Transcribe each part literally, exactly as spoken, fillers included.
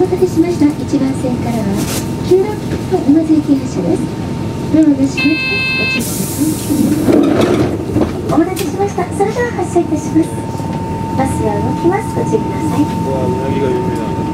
待たせしました。いちばん線からはきゅうばん切符の沼津駅発車です。ドアが閉まります。ご注意ください。お待たせしました。それでは発車いたします。バスが動きます。ご注意ください。 ここはうなぎが有名なんだって。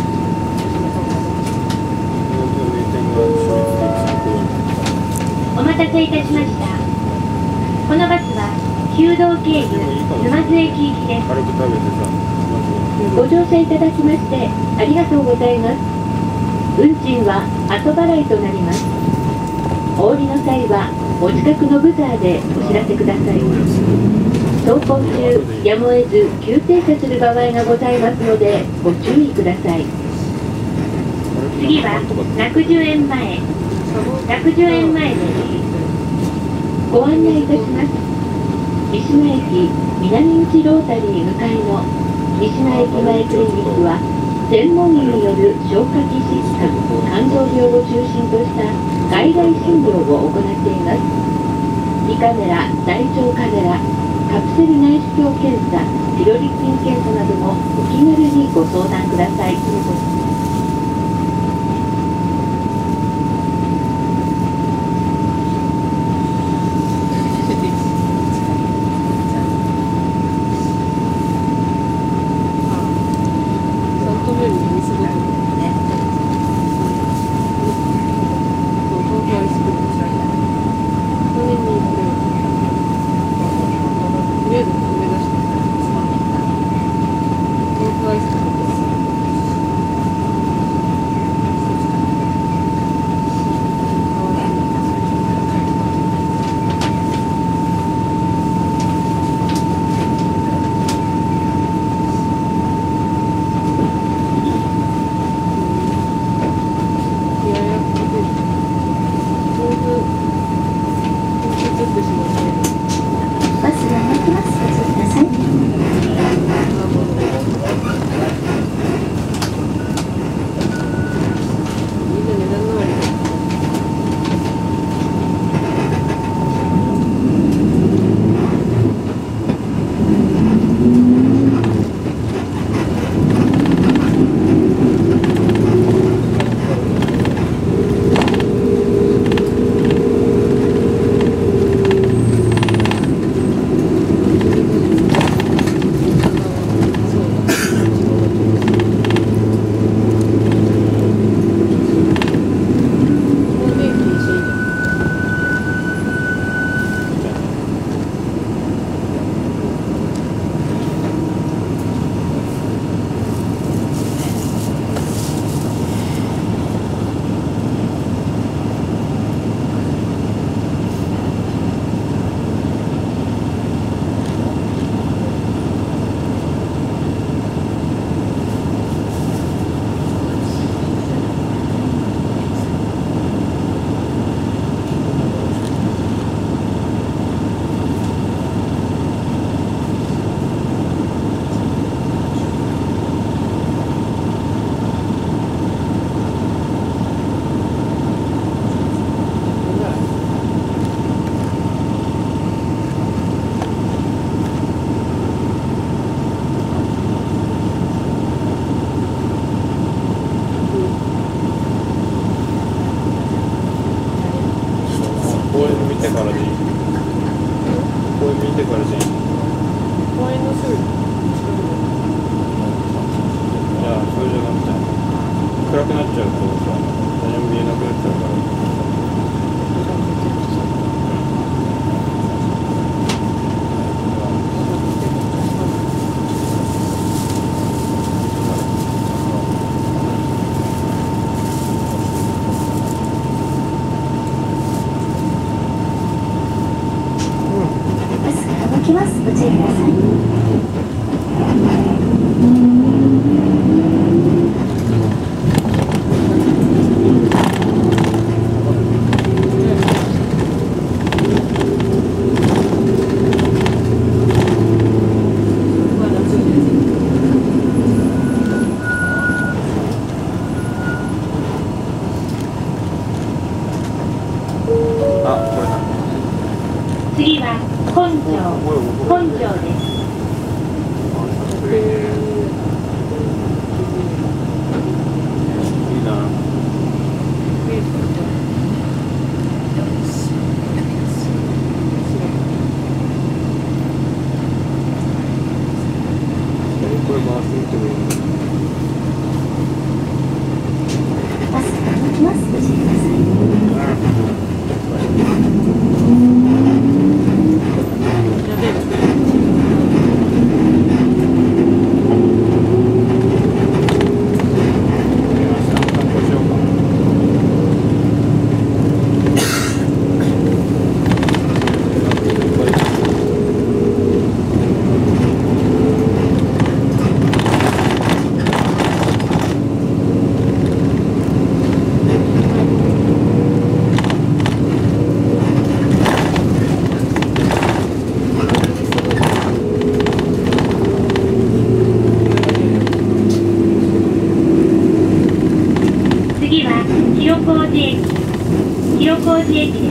うなぎの名店が消滅的最高。 お待たせいたしました。このバスは旧道経由沼津駅行きです。 軽く食べてさ、 ご乗車いただきましてありがとうございます。運賃は後払いとなります。お降りの際はお近くのブザーでお知らせください。走行中やむを得ず急停車する場合がございますのでご注意ください。次は楽寿園前楽寿園前です。ご案内いたします。三島駅南口ロータリー向かいの三島駅前クリニックは専門医による消化器疾患、肝臓病を中心とした外来診療を行っています。胃カメラ、大腸カメラ、カプセル内視鏡検査、ピロリ菌検査などもお気軽にご相談ください。 バスが動きます。ご注意ください。 公園見てからでいい。公園見てからでいい。 公園のすぐ。 いや、それじゃなくて、暗くなっちゃうとさ、何も見えなくなっちゃうから。 動きます。ご注意ください。 次は本庄本庄です。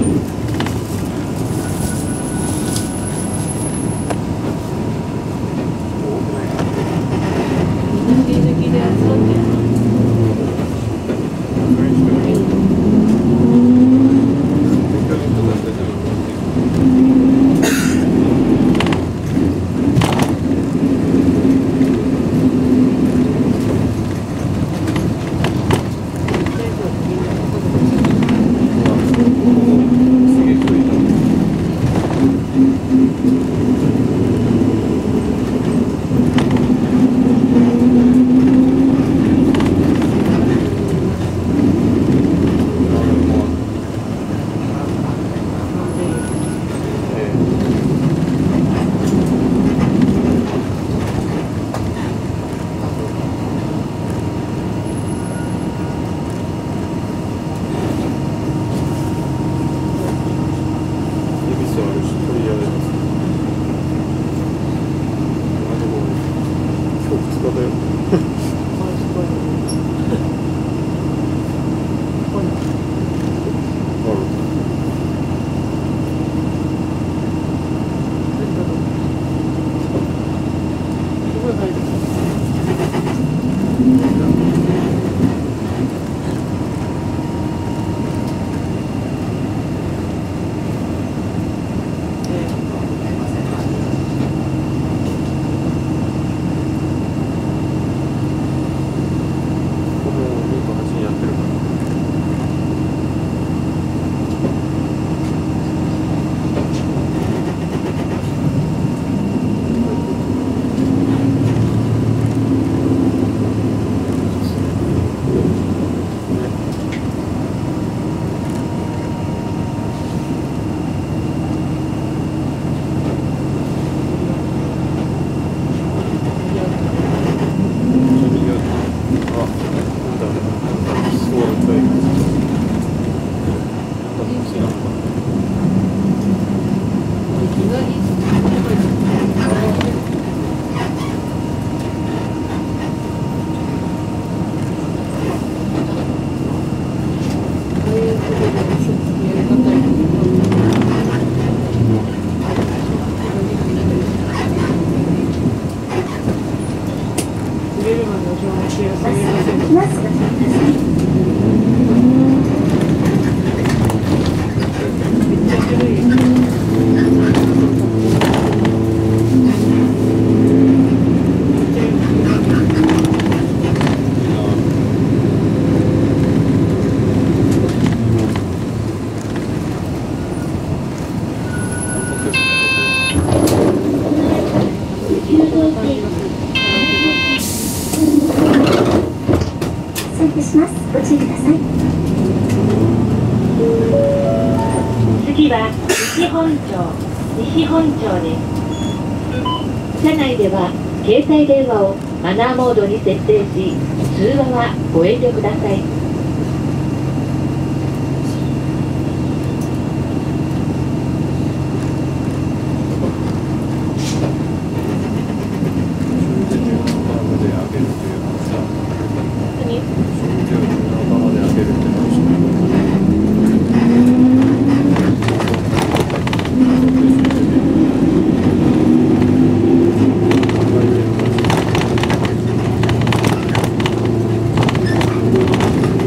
抜き抜きで遊んでる。 次は西本町、西本町です。車内では携帯電話をマナーモードに設定し、通話はご遠慮ください。 何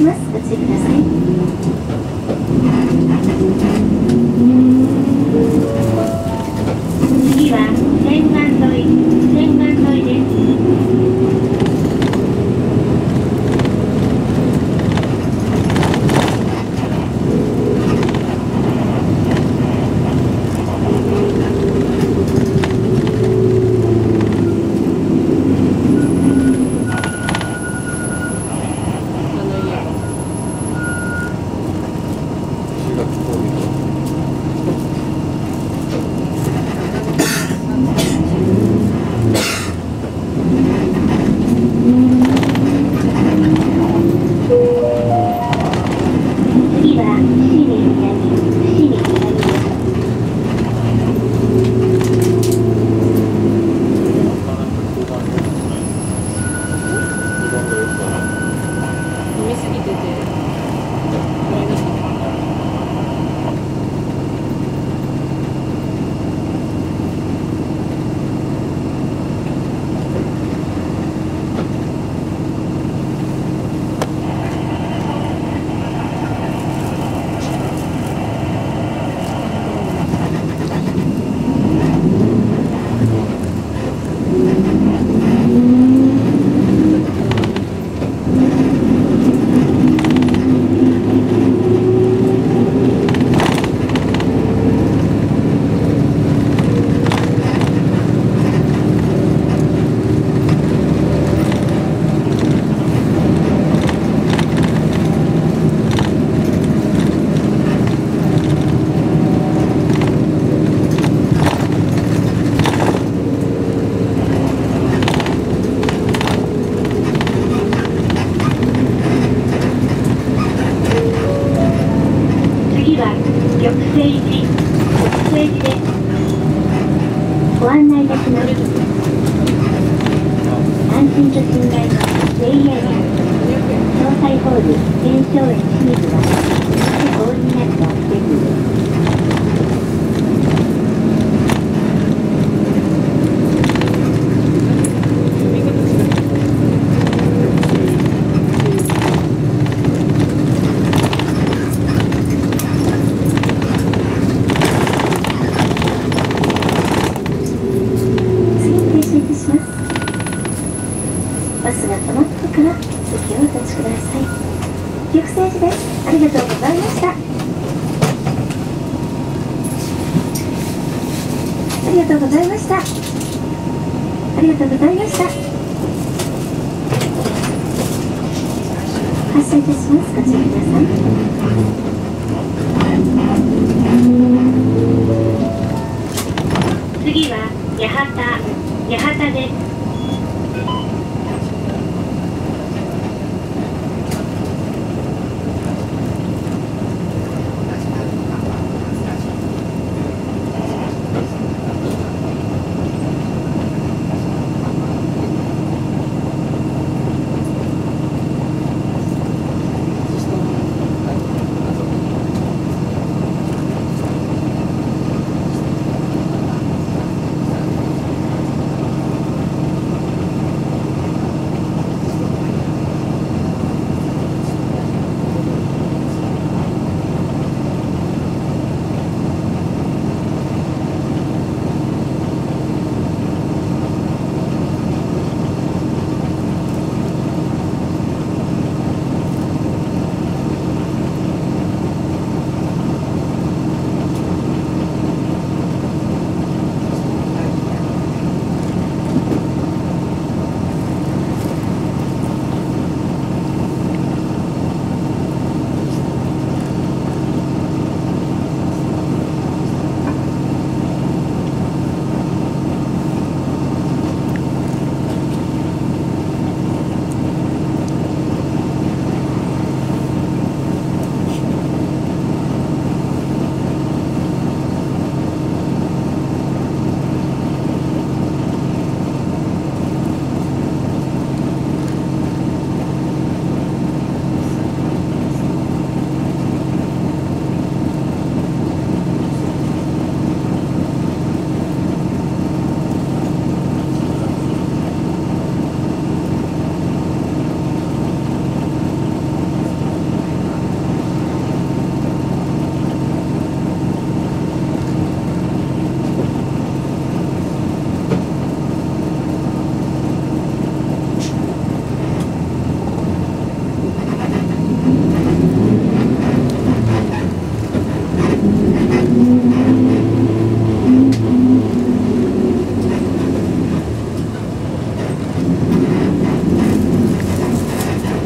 します。ご注意ください。 次は千万沿い、千万沿いです。 石垣峠と次は伏見南、伏見南です。 なかなか交番にもない。交番がよくない。 飲みすぎててこれが次は玉成寺、玉成寺です。 ご案内いたします。安心と信頼の ジェイエー 詳細ホール現象園清水はお降りになった施設です。バスが止まってから席をお立ちください。玉成寺です。ありがとうございました。ありがとうございました。ありがとうございました。発車いたします。ご注意ください。 次は八幡、八幡です。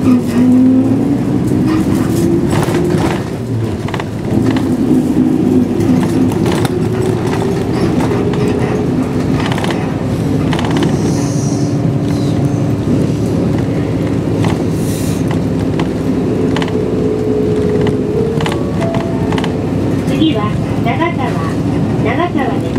次は長沢、長沢です。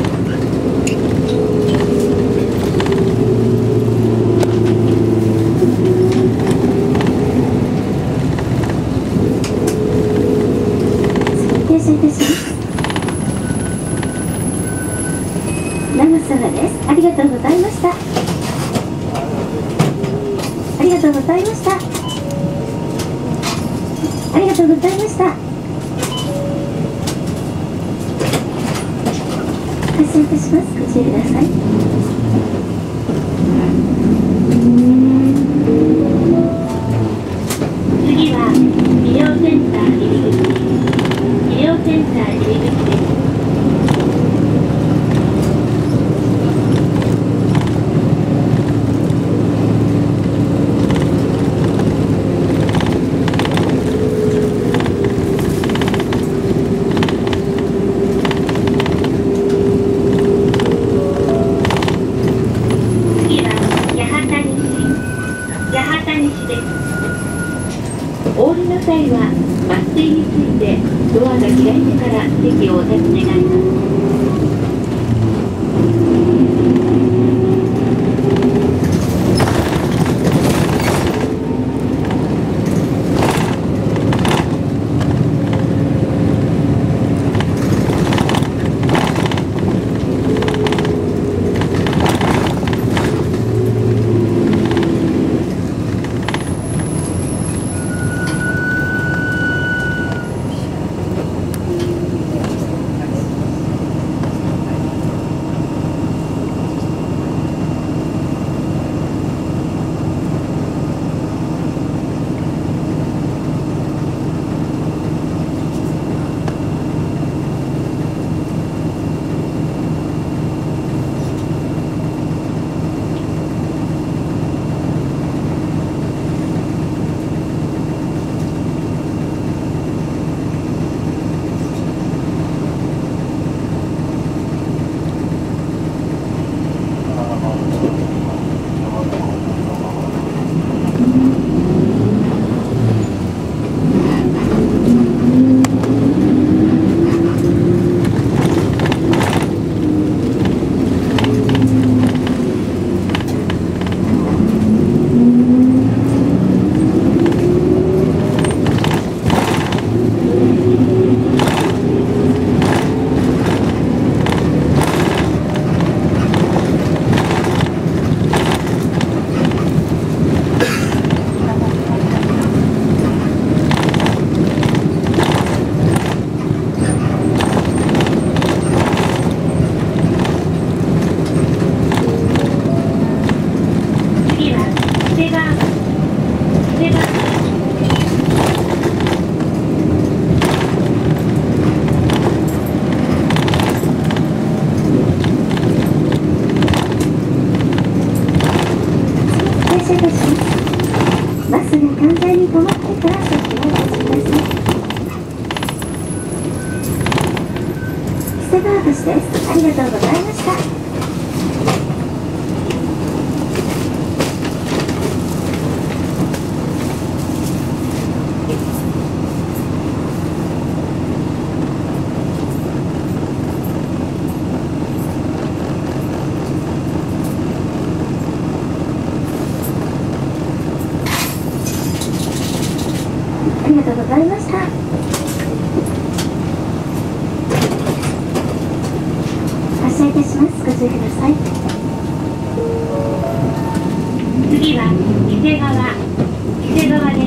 停車いたします。長沢です。ありがとうございました。ありがとうございました。ありがとうございました。発車いたします。ご注意ください。 次は医療センター入り口。医療センター入り口です。次は八幡西、八幡西です。 お降りの際はバス停についてドアが開いてから席をお立ち願います。 川橋です。ありがとうございました。ありがとうございました。発車いたします。ご注意ください。 次は伊勢川、伊勢川です。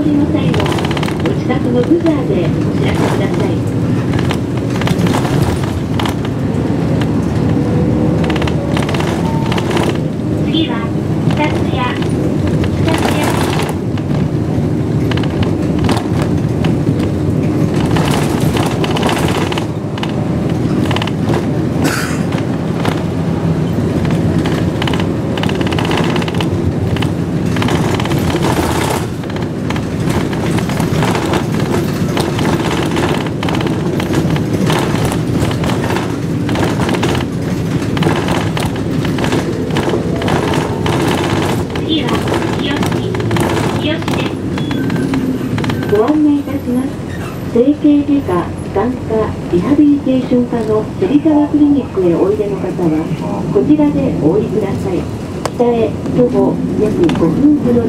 降りの際はお近くのブザーでお知らせください。 次は北津屋北津屋次は日吉日吉です。 ご案内いたします。整形外科、眼科、リハビリテーション科の芹沢クリニックへおいでの方はこちらでお降りください。北へ徒歩約ごふんほどです。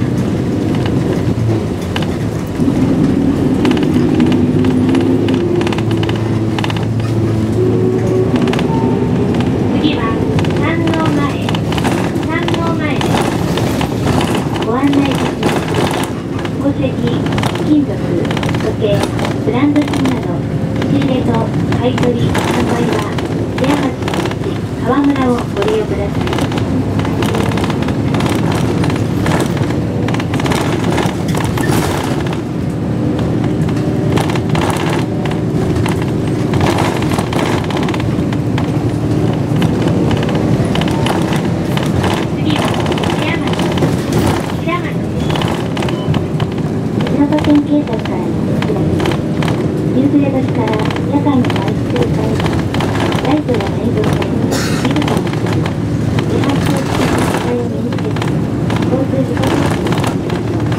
次は山王前山王前です。ご案内いたします。宝石、金属、時計、ブランド品など仕入れと買い取り販売は瀬谷町の基地川村をご利用ください。次は瀬谷町瀬谷町です。 千葉県警察からのお知らせです。夕暮れ時から夜間の外出をされたライトやメイド線、静かな車、自発装置の機体を身につけて交通事故対策にお願いします。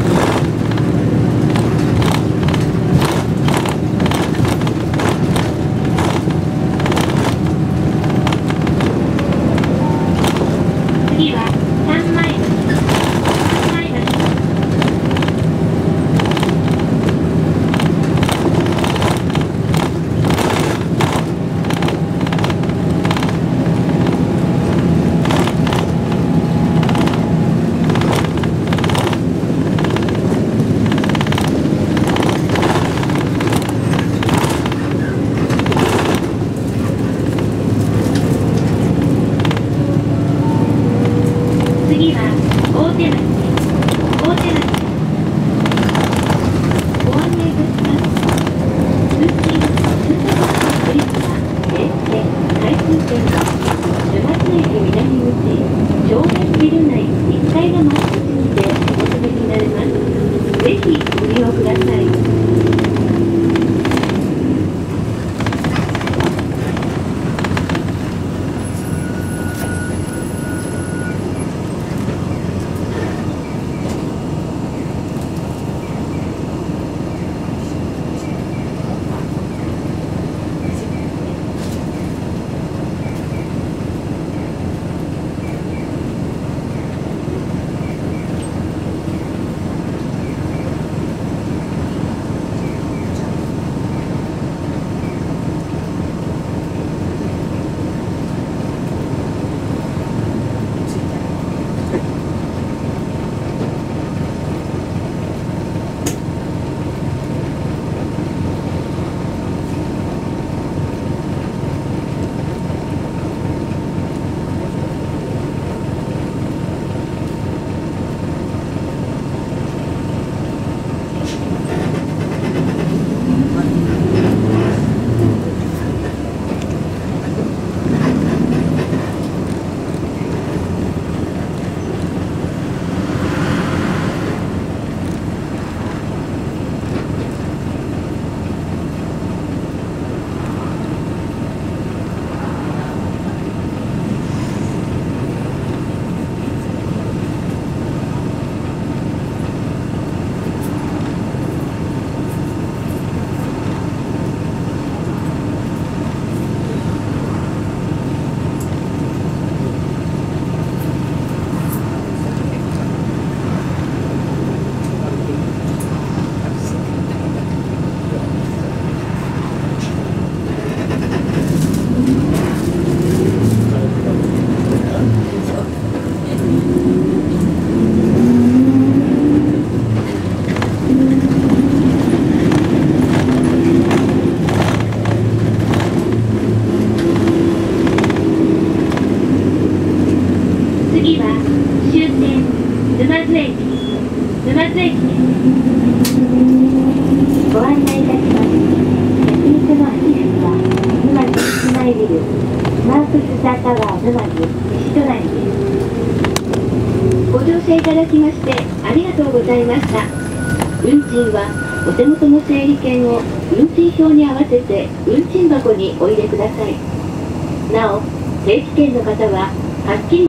次は三枚橋三枚橋次は大手町大手町です。 ご案内いたします。通勤・通学の取り組みは京成海通線の朱松駅南口正面ビル内いっかいの窓口にてお求めになれます。ぜひご利用ください。 ごは終点沼津駅沼津駅です。ご案内いたします。先日のアクセスは沼津駅前ビルマークスタータワー沼津西隣です。 ご乗車いただきましてありがとうございました。運賃はお手元の整理券を運賃表に合わせて運賃箱にお入れください。なお、定期券の方は発金